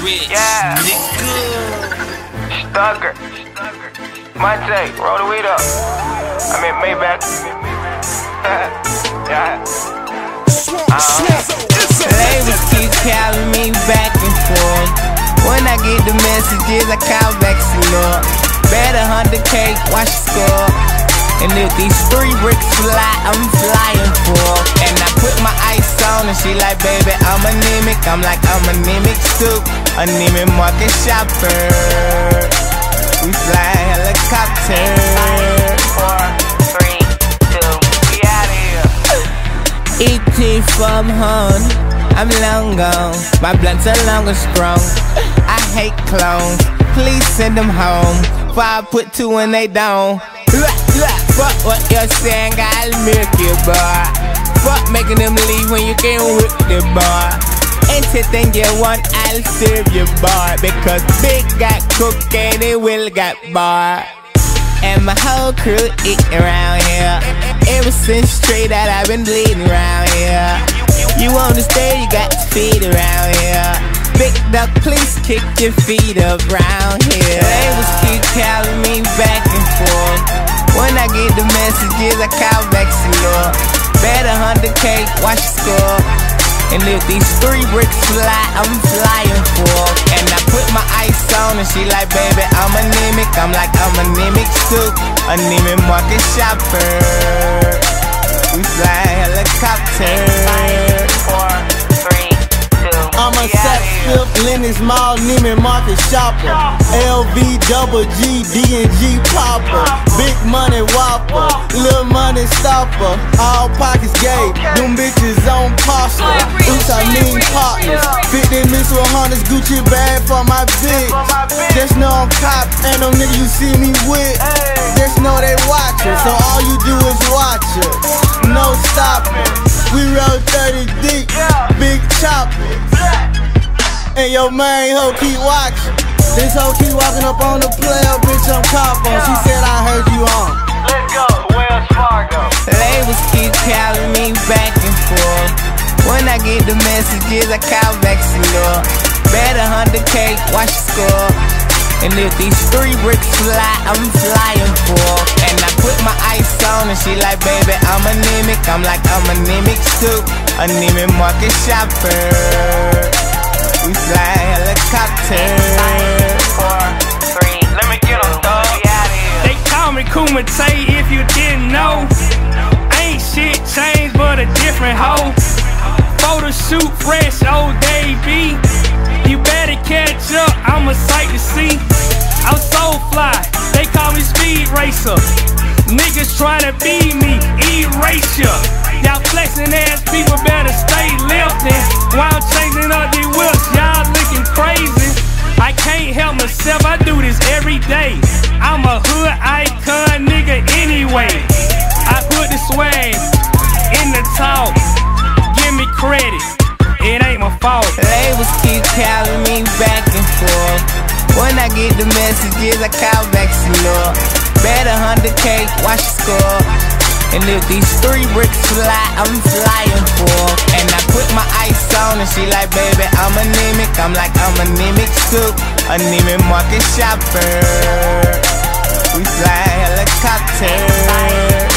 rich, yeah. nigga. Stucker. Monte, roll the weed up. I mean Maybach. Yeah. Labels keep calling me back and forth. When I get the messages, I call back some more. Bet 100K, watch the score. And if these 3 bricks fly, I'm flying for. And I put my ice on and she like, baby, I'm anemic. I'm like, I'm anemic too. Anemic market shopper. We fly helicopter. 5, 4, 3, 2, we outta here. ET from home, I'm long gone. My blunts are long and strong. I hate clones, please send them home. Before I put 2 in they don't. Fuck what you're saying, I'll milk you, boy. Fuck making them leave when you can't whip the bar. Anything you want, I'll serve you, boy. Because Big got cocaine and Will got bar. And my whole crew eat around here. Ever since straight out, I've been bleeding around here. You wanna stay, you got to feed around here. Big duck, please kick your feet up round here. Labels keep calling me back and forth. When I get the messages, I call back some more. Bet 100K, watch the score. And if these 3 bricks fly, I'm flying for. And I put my ice on and she like, baby, I'm anemic. I'm like, I'm anemic too. Anemic market shopper. We fly helicopter. 5, 4, 3, 2, I'm a sex flip, Lennox Mall, Neiman Market shopper. LV, double G, D&G popper. Big money whopper, little money stopper. All pockets gay, them bitches on pasta. Oops, I mean partners. 50 mix with Hunters, Gucci bag for my bitch. Just know I'm cop, and them niggas you see me with. Just know they watchin', so all you do is watch it. No stopping, we roll 30 deep, big chopper. And your main hoe keep watching. This hoe keep walking up on the player, bitch, I'm cop on. She said I heard you on. let's go, Wells Fargo. Labels keep calling me back and forth. When I get the messages, I call back some more. Bet 100K, watch the score. And if these 3 bricks fly, I'm flying for. And I put my ice on and she like, baby, I'm anemic. I'm like, I'm anemic too. Anemic market shopper. We fly helicopter. 5, 4, 3, let me get them, dog. We outta here. They call me Kumite if you didn't know. Ain't shit changed but a different hoe. Photo shoot fresh, old day B. You better catch up, I'm a sight to see. I'm so fly, they call me Speed Racer. Niggas tryna be me, erasure. Y'all flexing ass people better stay lifting. While I'm changing up these whips, y'all looking crazy. I can't help myself, I do this every day. I'm a hood icon nigga anyway. I put the swag in the talk. Give me credit, it ain't my fault. Labels keep calling me back and forth. When I get the messages, I call back some more. Bet 100K, watch the score. And if these 3 bricks fly, I'm flying for. And I put my ice on and she like, baby, I'm anemic. I'm like, I'm anemic too. Anemic market shopper. We fly helicopter.